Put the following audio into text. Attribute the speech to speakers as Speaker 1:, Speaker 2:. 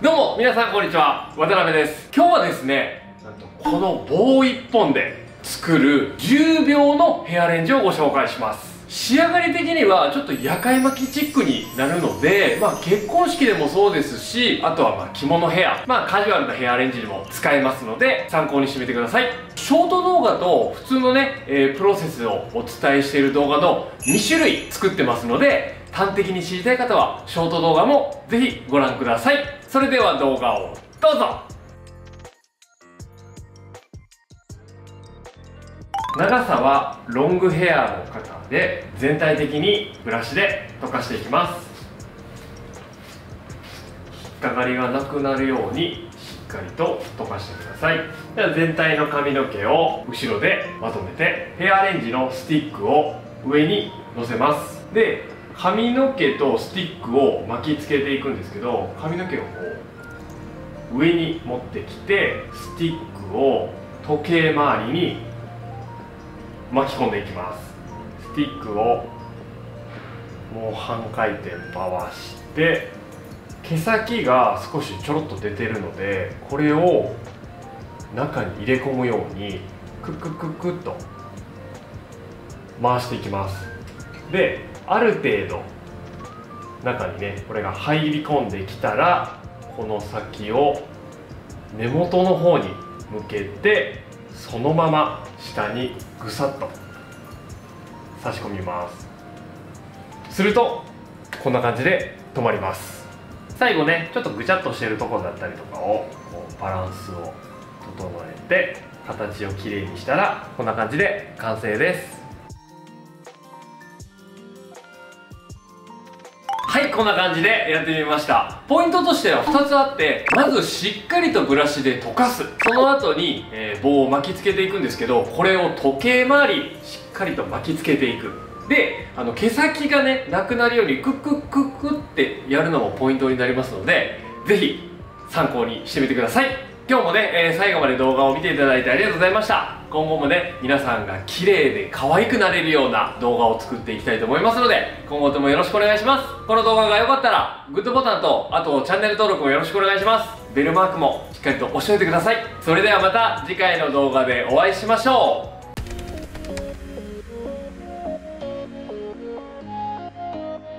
Speaker 1: どうも皆さんこんにちは、渡辺です。今日はですね、なんとこの棒1本で作る10秒のヘアアレンジをご紹介します。仕上がり的にはちょっと夜会巻きチックになるので、結婚式でもそうですし、あとは着物ヘア、カジュアルなヘアアレンジにも使えますので参考にしてみてください。ショート動画と普通のね、プロセスをお伝えしている動画の2種類作ってますので、端的に知りたい方はショート動画もぜひご覧ください。それでは動画をどうぞ。長さはロングヘアの方で、全体的にブラシで溶かしていきます。引っかかりがなくなるようにしっかりと溶かしてください。では全体の髪の毛を後ろでまとめて、ヘアアレンジのスティックを上に乗せます。で、髪の毛とスティックを巻きつけていくんですけど、髪の毛をこう上に持ってきて、スティックを時計回りに巻き込んでいきます。スティックをもう半回転回して、毛先が少しちょろっと出てるので、これを中に入れ込むようにクックックックッと回していきます。で、ある程度中にねこれが入り込んできたら、この先を根元の方に向けて、そのまま下にぐさっと差し込みます。するとこんな感じで止まります。最後ね、ちょっとぐちゃっとしてるところだったりとかをこうバランスを整えて形をきれいにしたら、こんな感じで完成です。はい、こんな感じでやってみました。ポイントとしては2つあって、まずしっかりとブラシで溶かす。その後に、棒を巻きつけていくんですけど、これを時計回りしっかりと巻きつけていく。で、毛先がねなくなるようにクックックックってやるのもポイントになりますので、ぜひ参考にしてみてください。今日もね、最後まで動画を見ていただいてありがとうございました。今後もね、皆さんが綺麗で可愛くなれるような動画を作っていきたいと思いますので、今後ともよろしくお願いします。この動画が良かったらグッドボタンと、あとチャンネル登録もよろしくお願いします。ベルマークもしっかりと押しておいてください。それではまた次回の動画でお会いしましょう。